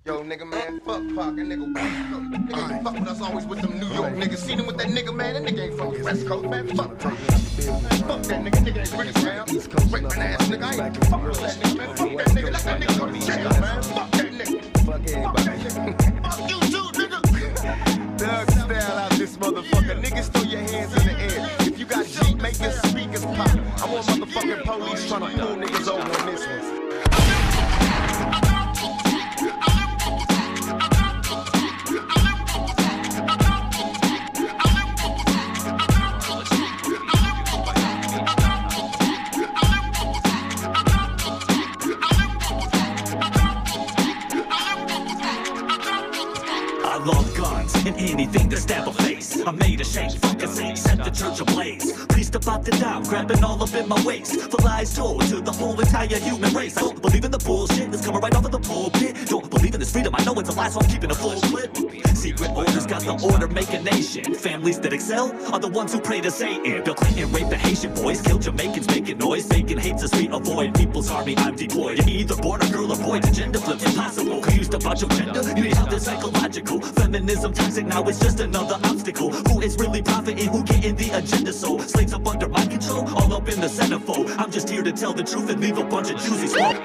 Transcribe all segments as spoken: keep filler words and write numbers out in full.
Yo, nigga, man, fuck Pac, that nigga, nigga ain't fuck with us always with them New York niggas. Seen him with that nigga, man, that nigga ain't from the West Coast, man, fuck Pac. Fuck that nigga, nigga ain't British, man. Raping ass nigga, I ain't fuck with that nigga, man. Fuck that nigga, let that nigga go to jail, man. Fuck that nigga. Fuck everybody. Fuck you too, nigga. Doug style out this motherfucker. Niggas throw your hands in the air. If you got Jeep, make your speakers pop. I want motherfucking police trying to pull niggas over on this one. And anything to stab a face, I'm made of shake, fuck a saint, set the church ablaze. Please step out the down, grabbing all up in my waist. For lies told to the whole entire human race. I don't believe in the bullshit that's coming right off of the pulpit. Don't believe in this freedom, I know it's a lie, so I'm keeping a full clip. Secret orders got the order, make a nation. Families that excel are the ones who pray to Satan. Bill Clinton raped the Haitian boys, killed Jamaicans making noise. Faking hates us, we avoid people's army, I'm deployed. You're either born a girl or boy, to gender flip impossible. Confused about your gender, you need help, that's psychological. Feminism toxic, now it's just another obstacle. Who is really profiting, who getting the agenda? So slaves up under my control, all up in the centerfold. I'm just here to tell the truth and leave a bunch of juicy smoke.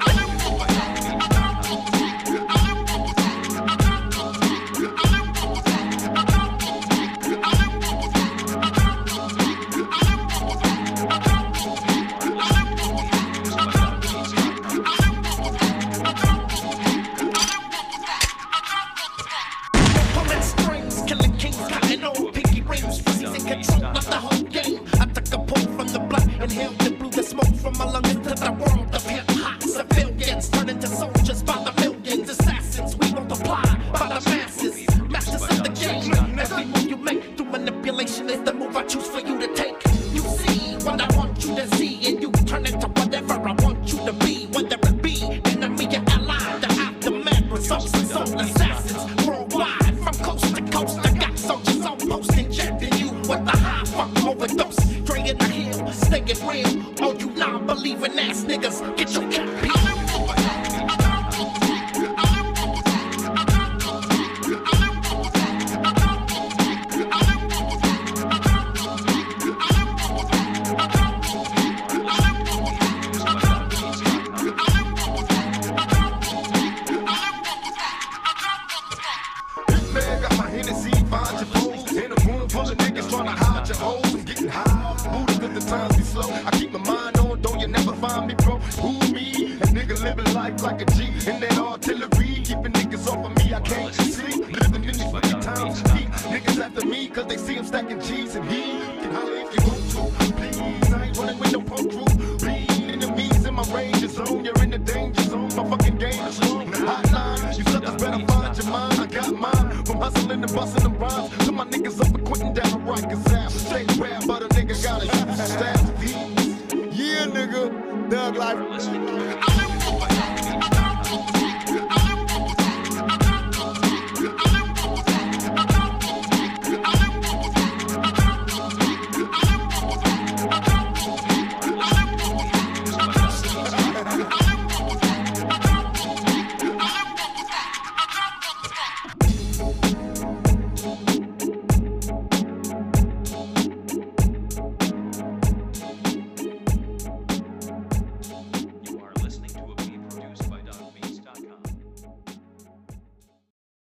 Yeah, nigga, Doug Life.